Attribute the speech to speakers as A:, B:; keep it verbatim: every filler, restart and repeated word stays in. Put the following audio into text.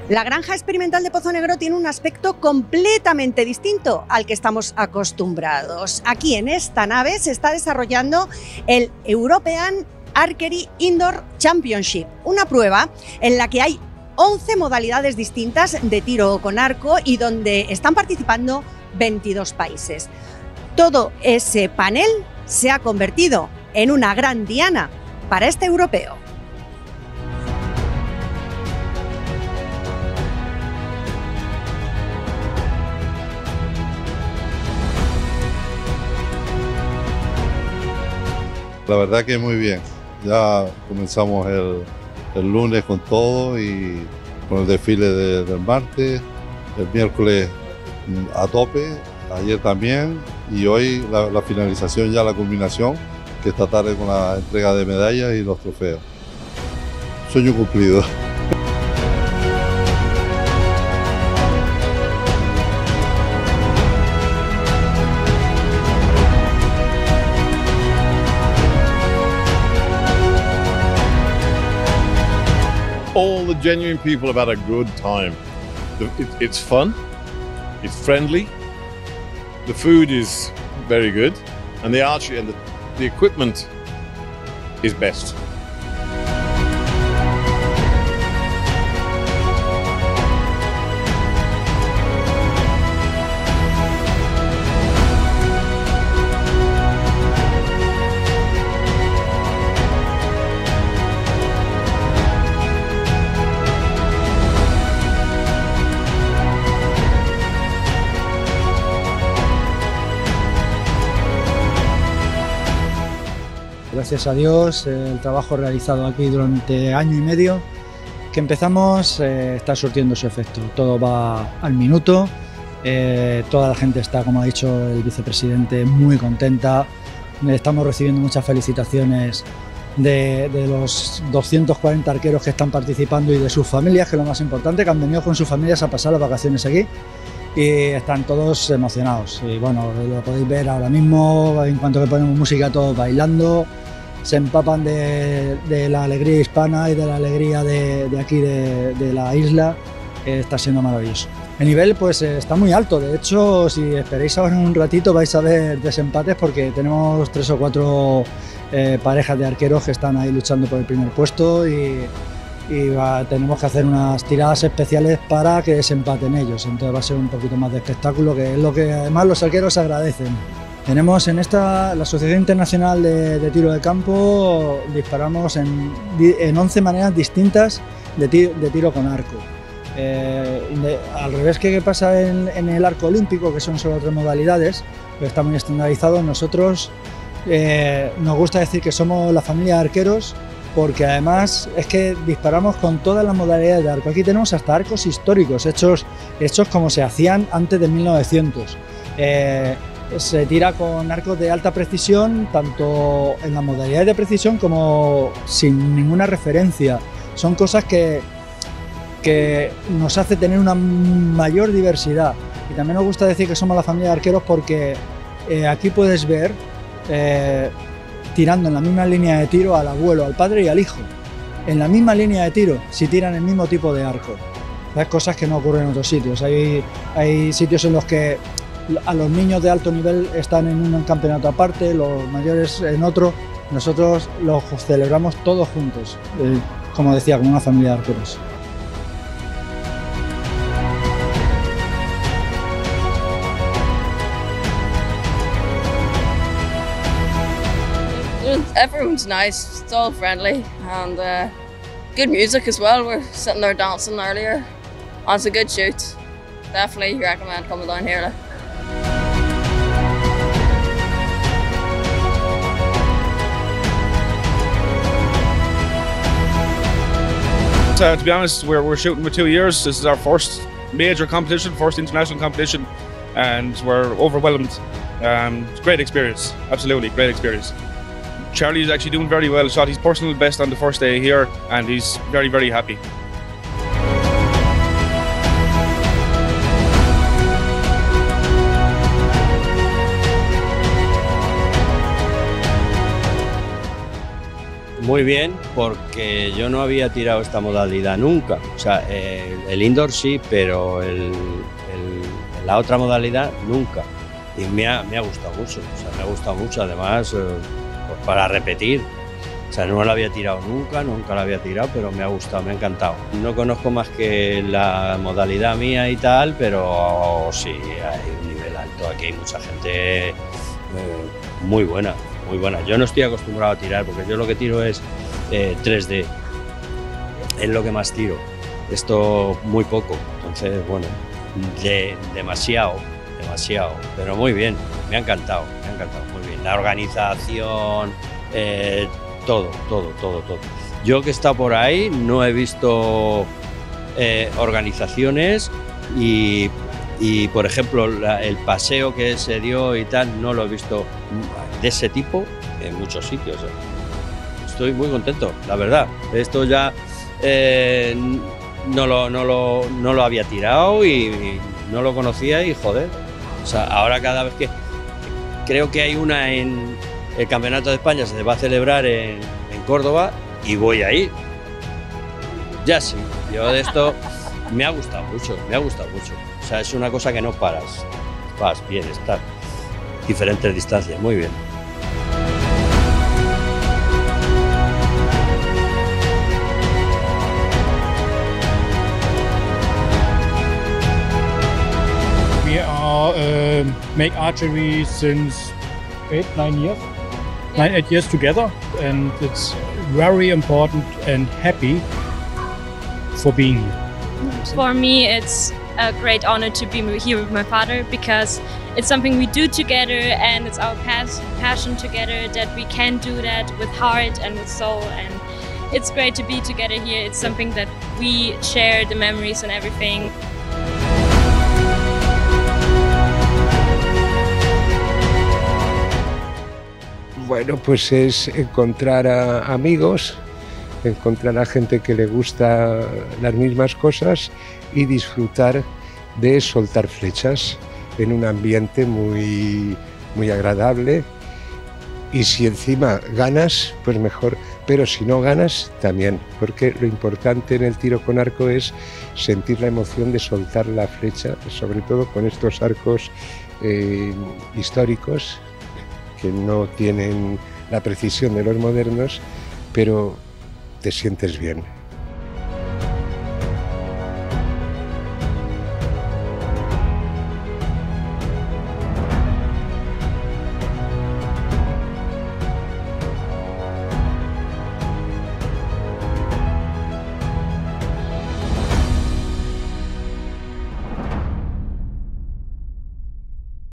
A: La granja experimental de Pozo Negro tiene un aspecto completamente distinto al que estamos acostumbrados. Aquí en esta nave se está desarrollando el European Archery Indoor Championship, una prueba en la que hay once modalidades distintas de tiro con arco y donde están participando veintidós países. Todo ese panel se ha convertido en una gran diana para este europeo.
B: La verdad que muy bien. Ya comenzamos el, el lunes con todo y con el desfile de, del martes, el miércoles a tope, ayer también y hoy la, la finalización, ya la culminación, que esta tarde con la entrega de medallas y los trofeos. Sueño cumplido.
C: All the genuine people have had a good time. It, it's fun, it's friendly, the food is very good, and the archery and the, the equipment is best.
D: Gracias a Dios, el trabajo realizado aquí durante año y medio que empezamos eh, está surtiendo su efecto. Todo va al minuto, eh, toda la gente está, como ha dicho el vicepresidente, muy contenta. Estamos recibiendo muchas felicitaciones de, de los doscientos cuarenta arqueros que están participando y de sus familias, que es lo más importante, que han venido con sus familias a pasar las vacaciones aquí. Y están todos emocionados. Y bueno, lo podéis ver ahora mismo, en cuanto que ponemos música, todos bailando. Se empapan de, de la alegría hispana y de la alegría de, de aquí, de, de la isla. Eh, está siendo maravilloso. El nivel pues eh, está muy alto. De hecho, si esperáis ahora un ratito vais a ver desempates porque tenemos tres o cuatro eh, parejas de arqueros que están ahí luchando por el primer puesto y, y va, tenemos que hacer unas tiradas especiales para que desempaten ellos. Entonces va a ser un poquito más de espectáculo, que es lo que además los arqueros agradecen. Tenemos en esta, la Asociación Internacional de, de Tiro de Campo, disparamos en, en once maneras distintas de tiro, de tiro con arco. Eh, de, al revés que pasa en, en el arco olímpico, que son solo tres modalidades, pero está muy estandarizado. Nosotros eh, nos gusta decir que somos la familia de arqueros, porque además es que disparamos con todas las modalidades de arco. Aquí tenemos hasta arcos históricos, hechos, hechos como se hacían antes de mil novecientos. Eh, Se tira con arcos de alta precisión, tanto en las modalidades de precisión como sin ninguna referencia. Son cosas que, que nos hace tener una mayor diversidad. Y también nos gusta decir que somos la familia de arqueros porque eh, aquí puedes ver eh, tirando en la misma línea de tiro al abuelo, al padre y al hijo. En la misma línea de tiro, si tiran el mismo tipo de arco. Hay cosas que no ocurren en otros sitios. Hay, hay sitios en los que a los niños de alto nivel están en un campeonato aparte, los mayores en otro. Nosotros los celebramos todos juntos, eh, como decía, como una familia de arqueros.
E: Everyone's nice, it's all friendly, and uh, good music as well. We're sitting there dancing earlier. And it's a good shoot. Definitely recommend coming down here. Like.
F: Uh, to be honest, we're, we're shooting for two years. This is our first major competition, first international competition, and we're overwhelmed. Um, it's a great experience, absolutely great experience. Charlie's actually doing very well, shot his personal best on the first day here, and he's very, very happy.
G: muy bien, porque yo no había tirado esta modalidad nunca. O sea, el, el indoor sí, pero el, el, la otra modalidad nunca. Y me ha, me ha gustado mucho, o sea, me ha gustado mucho, además, eh, pues para repetir. O sea, no la había tirado nunca, nunca la había tirado, pero me ha gustado, me ha encantado. No conozco más que la modalidad mía y tal, pero sí, hay un nivel alto. Aquí hay mucha gente eh, muy buena, muy buena. Yo no estoy acostumbrado a tirar, porque yo lo que tiro es eh, tres D. Es lo que más tiro. Esto muy poco, entonces, bueno, de, demasiado. demasiado, pero muy bien, me ha encantado, me ha encantado, muy bien. La organización, eh, todo, todo, todo, todo. Yo que he estado por ahí no he visto eh, organizaciones y, y, por ejemplo, la, el paseo que se dio y tal, no lo he visto de ese tipo en muchos sitios. Estoy muy contento, la verdad. Esto ya eh, no, lo, no, lo, no lo había tirado y, y no lo conocía y joder. O sea, ahora cada vez que creo que hay una en el Campeonato de España se va a celebrar en, en Córdoba y voy a ir. Ya sí, yo de esto me ha gustado mucho, me ha gustado mucho. O sea, es una cosa que no paras, vas bien, estás diferentes distancias, muy bien.
H: We are uh, make archery since eight, nine years, nine, eight years together, and it's very important and happy for being here.
I: For me, it's a great honor to be here with my father because it's something we do together, and it's our pas passion together that we can do that with heart and with soul, and it's great to be together here. It's something that we share the memories and everything.
J: Bueno, pues es encontrar a amigos, encontrar a gente que le gusta las mismas cosas y disfrutar de soltar flechas en un ambiente muy, muy agradable. Y si encima ganas, pues mejor, pero si no ganas, también, porque lo importante en el tiro con arco es sentir la emoción de soltar la flecha, sobre todo con estos arcos eh, históricos, que no tienen la precisión de los modernos, pero te sientes bien.